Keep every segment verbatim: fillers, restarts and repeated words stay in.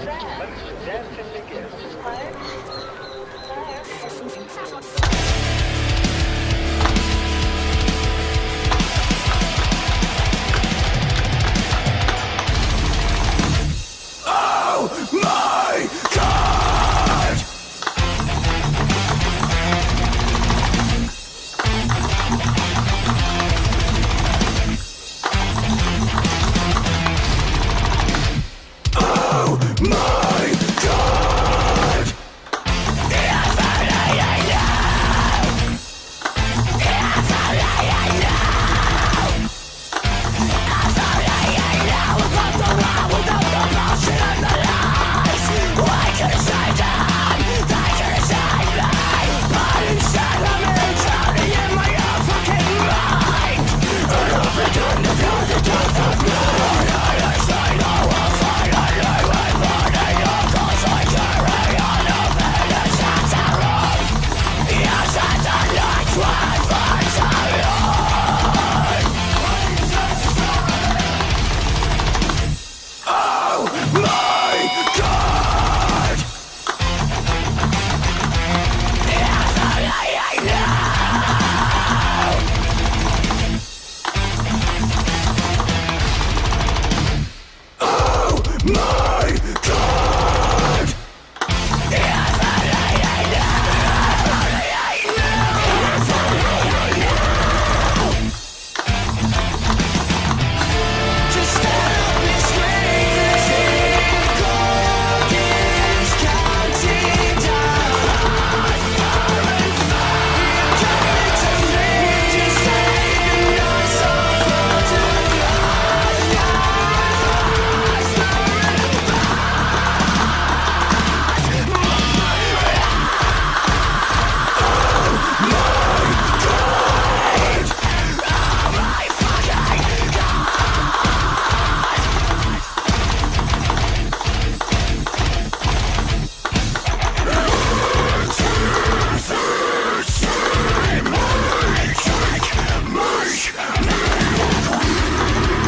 Let's dance and begin. Oh my God! Oh my God! If only I knew! If only I knew! If only I knew about the world without the bullshit and the lies! I could have saved them! They could have saved me! But instead I'm drowning in my own fucking mind! And I've been doing the fear the death of me! I say I will finally wait for the year, 'cause I carry on a minute suffering. Yes, and the nights were far too long. Oh my God! If only I knew! Oh my God! If only I knew! If only I knew! If only I knew! Just stand up and scream as if clock is counting down. You came to me to save your soul for tonight.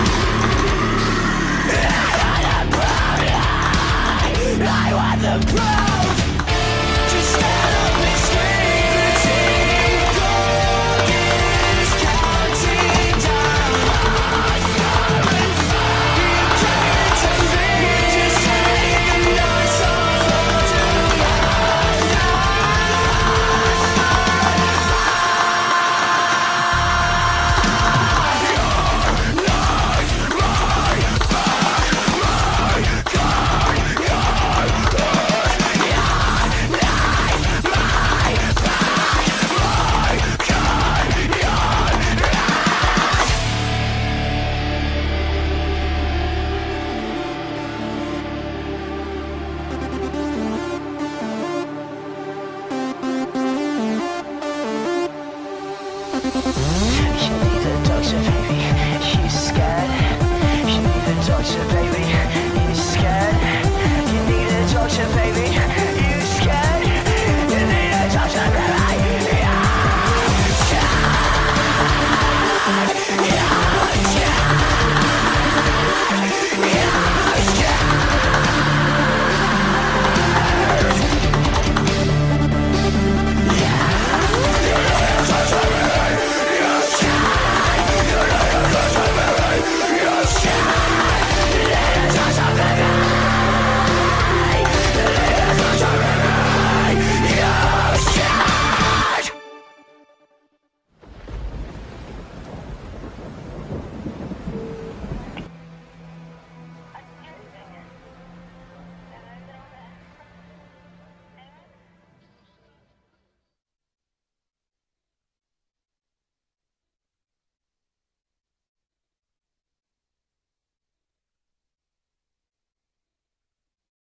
I want the